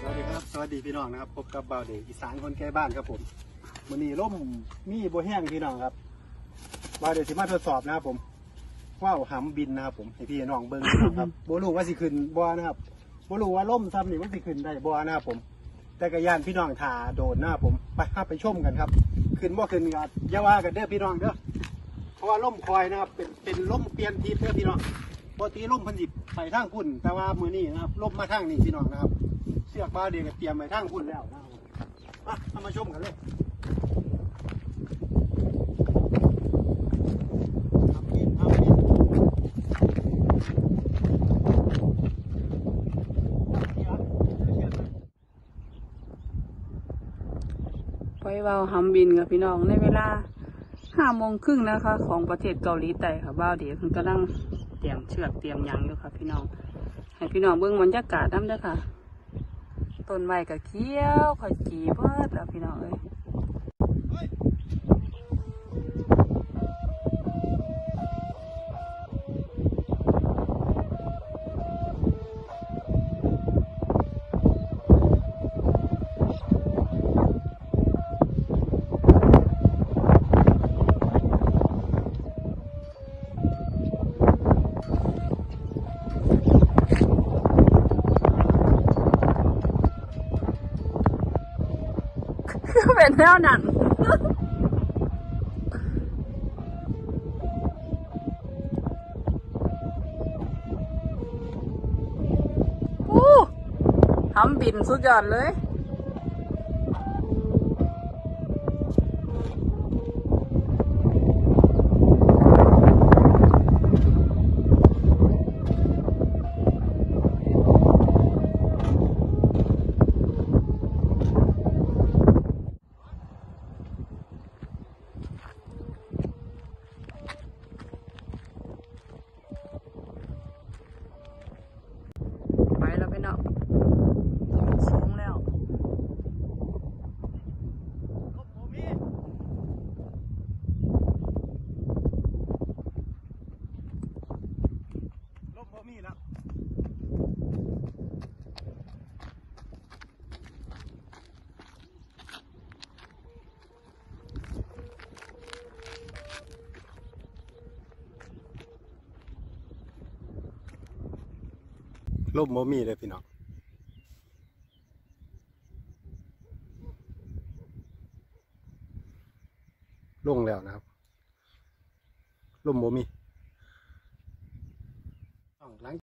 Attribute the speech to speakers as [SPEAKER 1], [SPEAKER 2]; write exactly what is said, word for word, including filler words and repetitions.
[SPEAKER 1] วัสดีครับสวัสดีพี่น้องนะครับพบกับบ่าวเด็กอีสานคนใกล้บ้านครับผมวันนี้ร่มมีโบแห้งพี่น้องครับบ่าวเด็กสิมาทดสอบนะครับผมว่าวหำบินนะครับผมให้พี่น้องเบิ้งนะครับโบลูว่าสิขึ้นบ่อนะครับโบลูว่าร่มซ้ำนี่มันสิขึ้นได้บ่อนะครับผมแต่กระยานพี่น้องถ่าโดนนะครับผมไปไปชมกันครับขึ้นบ่ขึ้นกันอย่าว่ากันเด้อพี่น้องเด้อเพราะว่าร่มคอยนะครับเป็นเป็นร่มเปลี่ยนทิศเด้อพี่น้องปกติร่มพันจิบไปทางพุ่นแต่ว่ามือนี้นะครับร่มมาทางนี้พี่น้องนะครับเสือกบ่าวเด็กเตรียมไปทางพุ่นแล้วนะครับมามาชมกันเลย
[SPEAKER 2] ปล่อยว่าวหำบินกับพี่น้องในเวลาห้าโมงครึ่งนะคะ ของประเทศเกาหลีใต้ค่ะบ่าวเดี๋ยวคุณกำลังเตรียมเชือกเตรียมยังอยู่ค่ะพี่น้องให้พี่น้องเบิ่งบรรยากาศน้ำเด้อค่ะต้นไม้กับเขียวขจีเบิดแล้วพี่น้องเอ้ยเป็นแนวหนังอู้หำบินสุดยอดเลยไปแล้วพี่น้องสูงแล้ว
[SPEAKER 1] ลมโบมีแล้วลมโบมีเลยพี่น้องลงแล้วนะครับลมโบมีหลัง